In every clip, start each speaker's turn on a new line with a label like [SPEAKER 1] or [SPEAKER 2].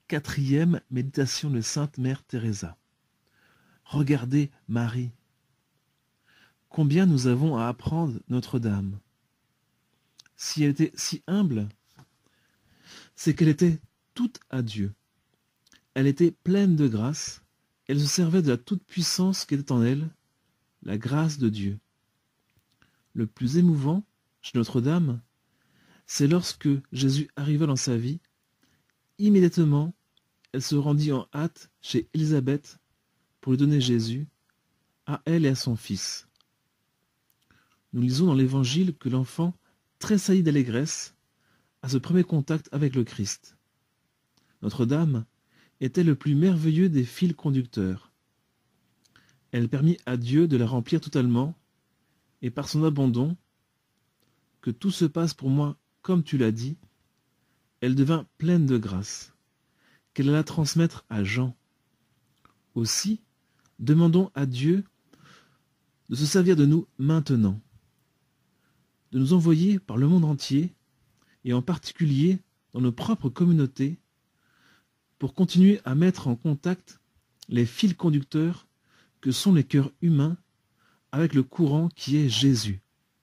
[SPEAKER 1] Quatrième méditation de Sainte Mère Teresa. Regardez Marie. Combien nous avons à apprendre Notre-Dame. Si elle était si humble, c'est qu'elle était toute à Dieu. Elle était pleine de grâce, elle se servait de la toute-puissance qui était en elle, la grâce de Dieu. Le plus émouvant chez Notre-Dame, c'est lorsque Jésus arriva dans sa vie, immédiatement, elle se rendit en hâte chez Élisabeth pour lui donner Jésus, à elle et à son fils. Nous lisons dans l'Évangile que l'enfant tressaillit d'allégresse à ce premier contact avec le Christ. Notre-Dame était le plus merveilleux des fils conducteurs. Elle permit à Dieu de la remplir totalement, et par son abandon, que tout se passe pour moi comme tu l'as dit, elle devint pleine de grâce, qu'elle alla transmettre à Jean. Aussi, demandons à Dieu de se servir de nous maintenant, de nous envoyer par le monde entier, et en particulier dans nos propres communautés, pour continuer à mettre en contact les fils conducteurs que sont les cœurs humains avec le courant qui est Jésus.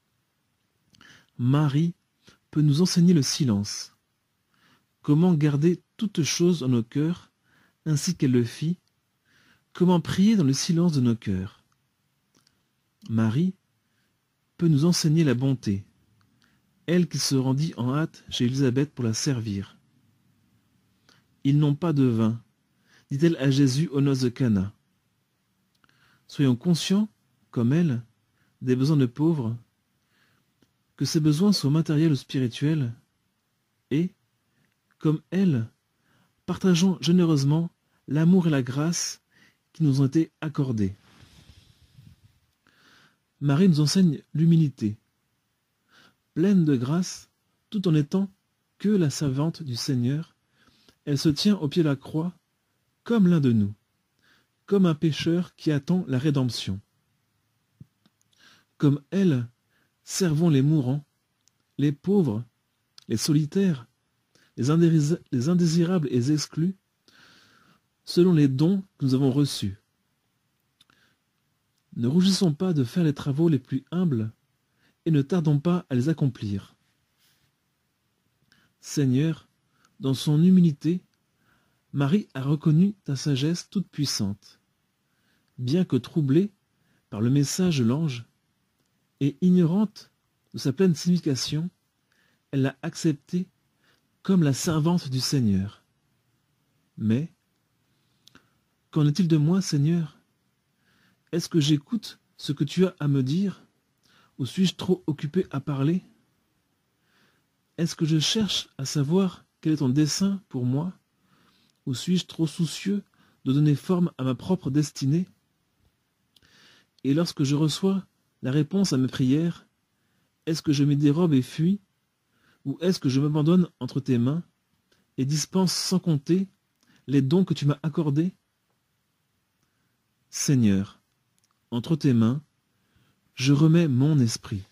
[SPEAKER 1] Marie peut nous enseigner le silence. Comment garder toutes choses dans nos cœurs, ainsi qu'elle le fit. Comment prier dans le silence de nos cœurs. Marie peut nous enseigner la bonté, elle qui se rendit en hâte chez Élisabeth pour la servir. Ils n'ont pas de vin, dit-elle à Jésus aux noces de Cana. Soyons conscients, comme elle, des besoins de pauvres, que ces besoins soient matériels ou spirituels, et, comme elle, partageons généreusement l'amour et la grâce qui nous ont été accordés. Marie nous enseigne l'humilité, pleine de grâce, tout en étant que la servante du Seigneur. Elle se tient au pied de la croix comme l'un de nous, comme un pécheur qui attend la rédemption. Comme elle, servons les mourants, les pauvres, les solitaires, les indésirables et les exclus, selon les dons que nous avons reçus. Ne rougissons pas de faire les travaux les plus humbles et ne tardons pas à les accomplir. Seigneur, dans son humilité, Marie a reconnu ta sagesse toute puissante. Bien que troublée par le message de l'ange et ignorante de sa pleine signification, elle l'a accepté comme la servante du Seigneur. Mais, qu'en est-il de moi, Seigneur? Est-ce que j'écoute ce que tu as à me dire, ou suis-je trop occupé à parler? Est-ce que je cherche à savoir quel est ton dessein pour moi, ou suis-je trop soucieux de donner forme à ma propre destinée? Et lorsque je reçois la réponse à mes prières, est-ce que je me dérobe et fuis, ou est-ce que je m'abandonne entre tes mains et dispense sans compter les dons que tu m'as accordés? Seigneur, entre tes mains, je remets mon esprit.